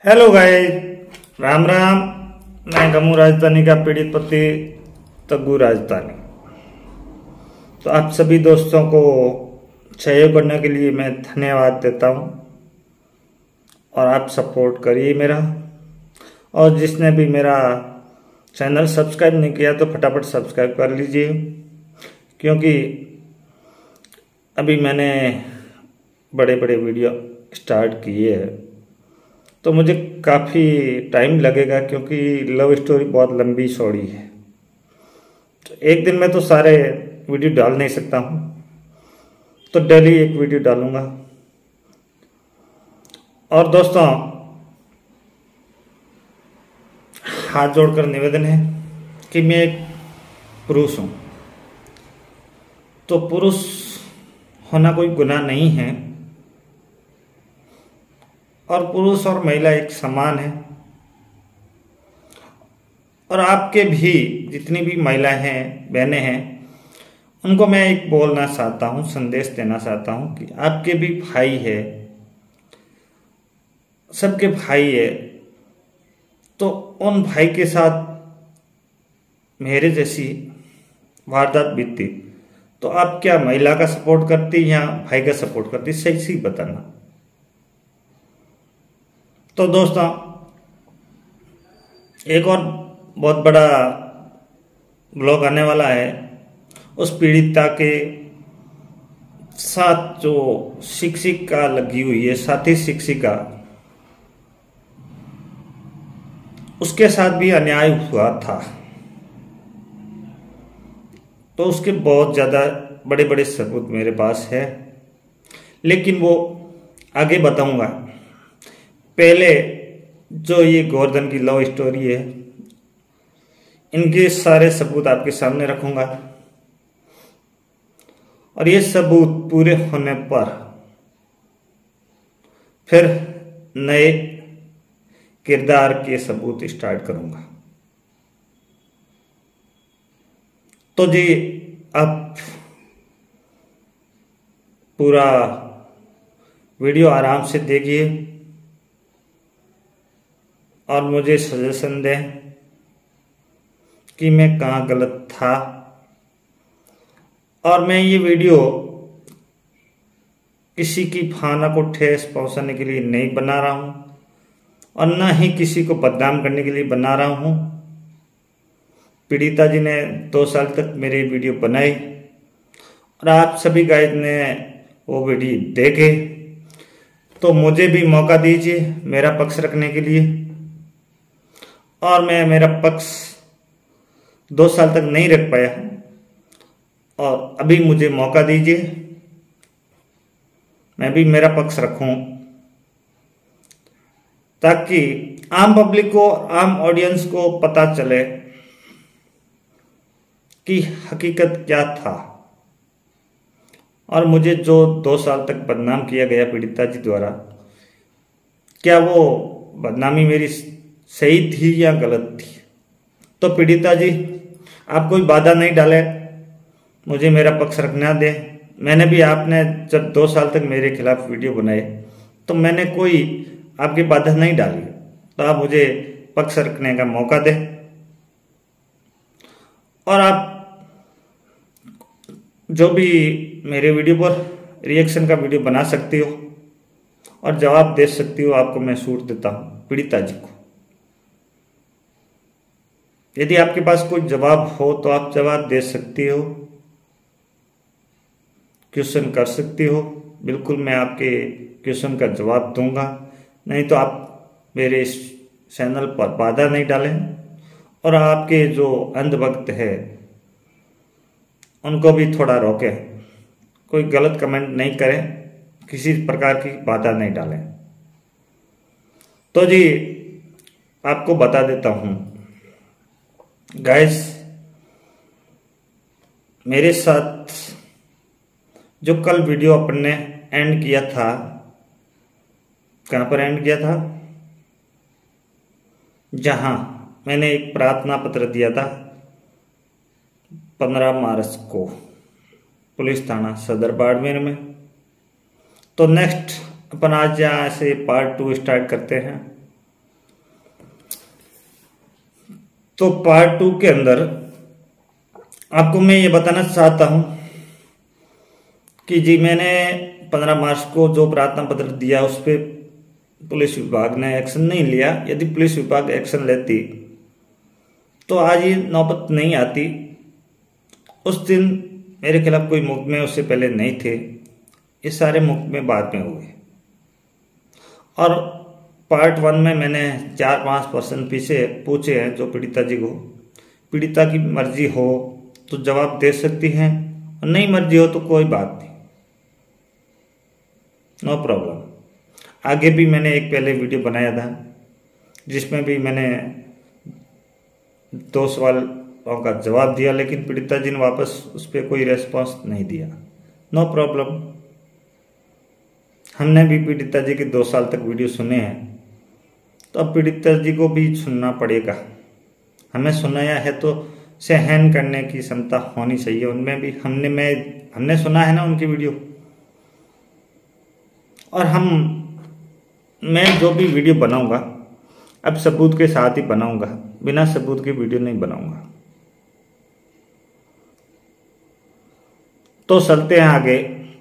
Hello guys, Ram Ram. मैं गमू राजधानी का पीड़ित पति तग्गू राजधानी। तो आप सभी दोस्तों को सहयोग करने के लिए मैं धन्यवाद देता हूं और आप सपोर्ट करिए मेरा। और जिसने भी मेरा चैनल सब्सक्राइब नहीं किया तो फटाफट सब्सक्राइब कर लीजिए, क्योंकि अभी मैंने बड़े बड़े वीडियो स्टार्ट किए हैं तो मुझे काफ़ी टाइम लगेगा, क्योंकि लव स्टोरी बहुत लंबी चौड़ी है। तो एक दिन में तो सारे वीडियो डाल नहीं सकता हूँ, तो डेली एक वीडियो डालूंगा। और दोस्तों, हाथ जोड़कर निवेदन है कि मैं एक पुरुष हूँ, तो पुरुष होना कोई गुनाह नहीं है और पुरुष और महिला एक समान है। और आपके भी जितनी भी महिलाएं हैं, बहनें हैं, उनको मैं एक बोलना चाहता हूं, संदेश देना चाहता हूं कि आपके भी भाई है, सबके भाई है। तो उन भाई के साथ मेरे जैसी वारदात बीतती तो आप क्या महिला का सपोर्ट करती या भाई का सपोर्ट करती? सही सही बताना। तो दोस्तों, एक और बहुत बड़ा ब्लॉग आने वाला है। उस पीड़िता के साथ जो शिक्षिका लगी हुई है, साथी शिक्षिका, उसके साथ भी अन्याय हुआ था। तो उसके बहुत ज़्यादा बड़े बड़े सबूत मेरे पास है, लेकिन वो आगे बताऊंगा। पहले जो ये गोवर्धन की लव स्टोरी है, इनके सारे सबूत आपके सामने रखूंगा। और ये सबूत पूरे होने पर फिर नए किरदार के सबूत स्टार्ट करूंगा। तो जी, आप पूरा वीडियो आराम से देखिए और मुझे सजेशन दें कि मैं कहाँ गलत था। और मैं ये वीडियो किसी की भावना को ठेस पहुंचाने के लिए नहीं बना रहा हूं और न ही किसी को बदनाम करने के लिए बना रहा हूं। पीड़िता जी ने 2 साल तक मेरे वीडियो बनाए और आप सभी गाइस ने वो वीडियो देखे, तो मुझे भी मौका दीजिए मेरा पक्ष रखने के लिए। और मैं मेरा पक्ष 2 साल तक नहीं रख पाया और अभी मुझे मौका दीजिए, मैं भी मेरा पक्ष रखूं, ताकि आम पब्लिक को, आम ऑडियंस को पता चले कि हकीकत क्या था। और मुझे जो 2 साल तक बदनाम किया गया पीड़िता जी द्वारा, क्या वो बदनामी मेरी सही थी या गलत थी? तो पीड़िता जी, आप कोई बाधा नहीं डाले, मुझे मेरा पक्ष रखना दे। मैंने भी, आपने जब 2 साल तक मेरे खिलाफ वीडियो बनाए तो मैंने कोई आपकी बाधा नहीं डाली, तो आप मुझे पक्ष रखने का मौका दे। और आप जो भी मेरे वीडियो पर रिएक्शन का वीडियो बना सकती हो और जवाब दे सकती हो, आपको मैं छूट देता हूँ पीड़िता जी को। यदि आपके पास कोई जवाब हो तो आप जवाब दे सकती हो, क्वेश्चन कर सकती हो। बिल्कुल मैं आपके क्वेश्चन का जवाब दूंगा। नहीं तो आप मेरे इस चैनल पर बाधा नहीं डालें और आपके जो अंधभक्त है उनको भी थोड़ा रोकें, कोई गलत कमेंट नहीं करें, किसी प्रकार की बाधा नहीं डालें। तो जी, आपको बता देता हूं गाइस, मेरे साथ जो कल वीडियो अपन ने एंड किया था, कहां पर एंड किया था? जहां मैंने एक प्रार्थना पत्र दिया था 15 मार्च को पुलिस थाना सदर बाड़मेर में। तो नेक्स्ट अपन आज यहाँ से पार्ट 2 स्टार्ट करते हैं। तो पार्ट 2 के अंदर आपको मैं ये बताना चाहता हूं कि जी मैंने 15 मार्च को जो प्रार्थना पत्र दिया उस पर पुलिस विभाग ने एक्शन नहीं लिया। यदि पुलिस विभाग एक्शन लेती तो आज ये नौबत नहीं आती। उस दिन मेरे खिलाफ कोई मुकदमे उससे पहले नहीं थे, ये सारे मुकदमे बाद में हुए। और पार्ट 1 में मैंने 4-5 पर्सन पीछे पूछे हैं जो पीड़िता जी को, पीड़िता की मर्जी हो तो जवाब दे सकती हैं और नहीं मर्जी हो तो कोई बात नहीं, नो प्रॉब्लम। आगे भी मैंने एक पहले वीडियो बनाया था जिसमें भी मैंने 2 सवालों का जवाब दिया, लेकिन पीड़िता जी ने वापस उस पर कोई रेस्पॉन्स नहीं दिया। नो प्रॉब्लम, हमने भी पीड़िता जी के 2 साल तक वीडियो सुने हैं, तो अब पीड़िता जी को भी सुनना पड़ेगा। हमें सुनाया है तो सहन करने की क्षमता होनी चाहिए उनमें भी। हमने सुना है ना उनकी वीडियो, और मैं जो भी वीडियो बनाऊंगा अब सबूत के साथ ही बनाऊंगा, बिना सबूत के वीडियो नहीं बनाऊंगा। तो चलते हैं आगे।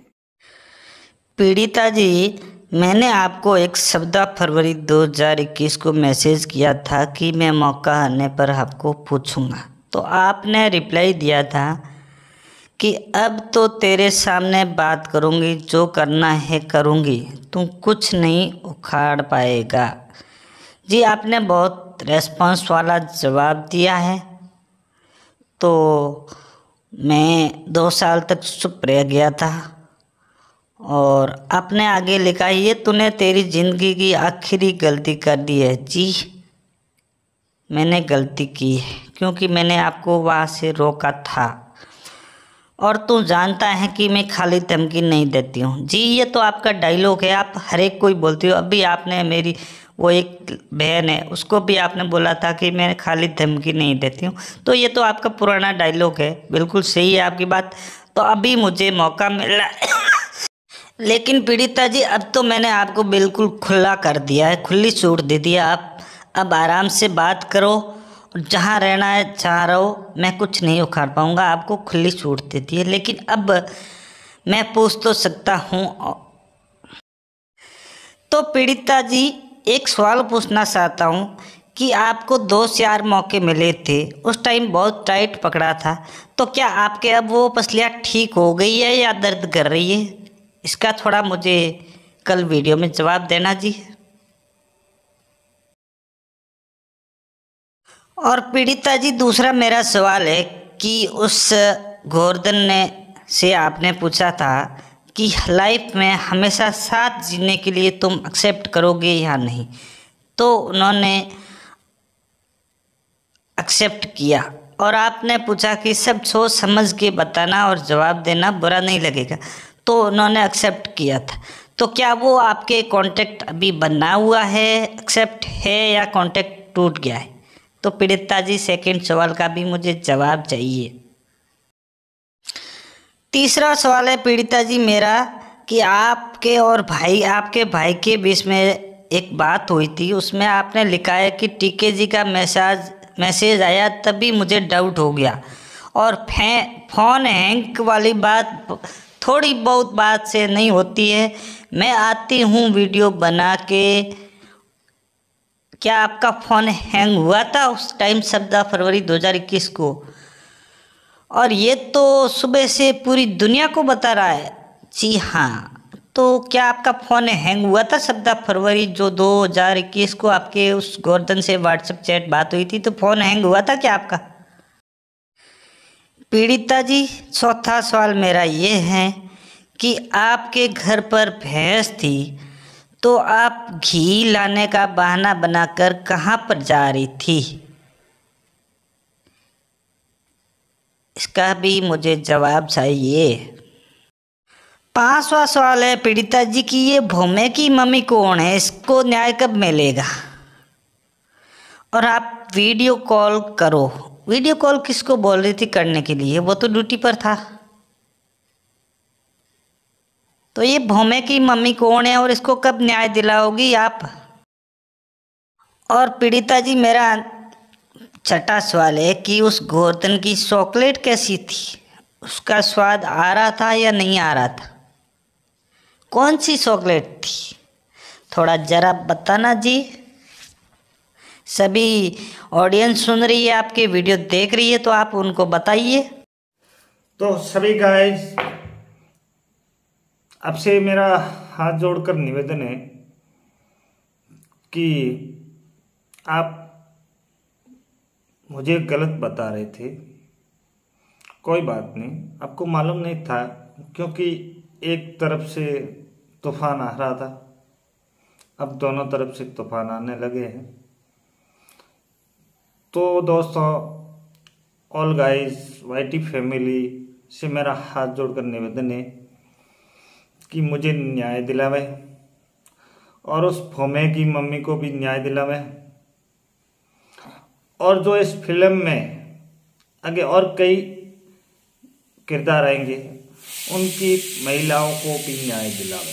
पीड़िता जी, मैंने आपको 14 फरवरी 2021 को मैसेज किया था कि मैं मौका आने पर आपको पूछूंगा, तो आपने रिप्लाई दिया था कि अब तो तेरे सामने बात करूंगी, जो करना है करूंगी, तू कुछ नहीं उखाड़ पाएगा। जी, आपने बहुत रेस्पॉन्स वाला जवाब दिया है, तो मैं 2 साल तक चुप रह गया था। और आपने आगे लिखा, ये तूने तेरी ज़िंदगी की आखिरी गलती कर दी है। जी, मैंने गलती की है क्योंकि मैंने आपको वहाँ से रोका था, और तू जानता है कि मैं खाली धमकी नहीं देती हूँ। जी, ये तो आपका डायलॉग है, आप हर एक कोई बोलती हो। अभी आपने मेरी वो एक बहन है उसको भी आपने बोला था कि मैं खाली धमकी नहीं देती हूँ, तो ये तो आपका पुराना डायलॉग है। बिल्कुल सही है आपकी बात। तो अभी मुझे मौका मिला लेकिन पीड़िता जी, अब तो मैंने आपको बिल्कुल खुला कर दिया है, खुली छूट दे दिया। आप अब आराम से बात करो, जहाँ रहना है जहाँ रहो, मैं कुछ नहीं उखाड़ पाऊँगा, आपको खुली छूट दे दी है। लेकिन अब मैं पूछ तो सकता हूँ। तो पीड़िता जी, एक सवाल पूछना चाहता हूँ कि आपको 2-4 मौके मिले थे, उस टाइम बहुत टाइट पकड़ा था, तो क्या आपके अब वो पसलियाँ ठीक हो गई है या दर्द कर रही है? इसका थोड़ा मुझे कल वीडियो में जवाब देना जी। और पीड़िता जी, दूसरा मेरा सवाल है कि उस गोवर्धन ने से आपने पूछा था कि लाइफ में हमेशा साथ जीने के लिए तुम एक्सेप्ट करोगे या नहीं, तो उन्होंने एक्सेप्ट किया। और आपने पूछा कि सब सोच समझ के बताना और जवाब देना, बुरा नहीं लगेगा, तो उन्होंने एक्सेप्ट किया था। तो क्या वो आपके कांटेक्ट अभी बना हुआ है, एक्सेप्ट है, या कांटेक्ट टूट गया है? तो पीड़िता जी, सेकंड सवाल का भी मुझे जवाब चाहिए। तीसरा सवाल है पीड़िता जी मेरा कि आपके भाई के बीच में एक बात हुई थी, उसमें आपने लिखा है कि टीके जी का मैसेज आया तभी मुझे डाउट हो गया, और फ़ोन हैंग वाली बात थोड़ी बहुत बात से नहीं होती है, मैं आती हूँ वीडियो बना के। क्या आपका फ़ोन हैंग हुआ था उस टाइम 14 फरवरी 2021 को? और ये तो सुबह से पूरी दुनिया को बता रहा है। जी हाँ, तो क्या आपका फ़ोन हैंग हुआ था 14 फरवरी जो 2021 को आपके उस गोवर्धन से व्हाट्सएप चैट बात हुई थी, तो फ़ोन हैंग हुआ था क्या आपका? पीड़िता जी, चौथा सवाल मेरा ये है कि आपके घर पर भैंस थी, तो आप घी लाने का बहाना बनाकर कहाँ पर जा रही थी? इसका भी मुझे जवाब चाहिए। 5वां सवाल है पीड़िता जी की ये भोमे की मम्मी कौन है, इसको न्याय कब मिलेगा? और आप वीडियो कॉल करो। वीडियो कॉल किसको बोल रही थी करने के लिए? वो तो ड्यूटी पर था। तो ये भोमे की मम्मी कौन है और इसको कब न्याय दिलाओगी आप? और पीड़िता जी, मेरा छठा सवाल है कि उस गोवर्धन की चॉकलेट कैसी थी? उसका स्वाद आ रहा था या नहीं आ रहा था? कौन सी चॉकलेट थी? थोड़ा जरा बताना जी। सभी ऑडियंस सुन रही है, आपके वीडियो देख रही है, तो आप उनको बताइए। तो सभी गाइस, आपसे मेरा हाथ जोड़कर निवेदन है कि आप मुझे गलत बता रहे थे। कोई बात नहीं, आपको मालूम नहीं था क्योंकि एक तरफ से तूफान आ रहा था, अब दोनों तरफ से तूफान आने लगे हैं। तो दोस्तों, ऑल गाइस, वाईटी फैमिली से मेरा हाथ जोड़कर निवेदन है कि मुझे न्याय दिलावे और उस फोमे की मम्मी को भी न्याय दिलावे, और जो इस फिल्म में आगे और कई किरदार आएंगे उनकी महिलाओं को भी न्याय दिलावे।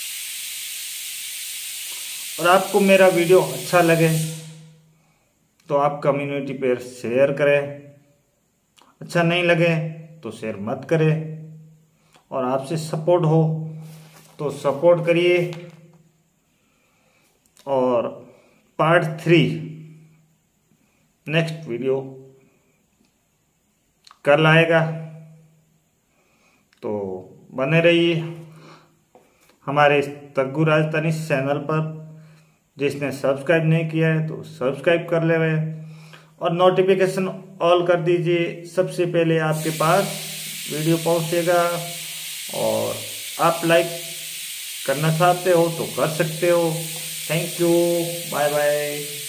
और आपको मेरा वीडियो अच्छा लगे तो आप कम्युनिटी पर शेयर करें, अच्छा नहीं लगे तो शेयर मत करें, और आपसे सपोर्ट हो तो सपोर्ट करिए। और पार्ट 3 नेक्स्ट वीडियो कल आएगा, तो बने रहिए हमारे तग्गू राजधानी चैनल पर। जिसने सब्सक्राइब नहीं किया है तो सब्सक्राइब कर ले और नोटिफिकेशन ऑल कर दीजिए, सबसे पहले आपके पास वीडियो पहुंचेगा। और आप लाइक करना चाहते हो तो कर सकते हो। Thank you, bye bye.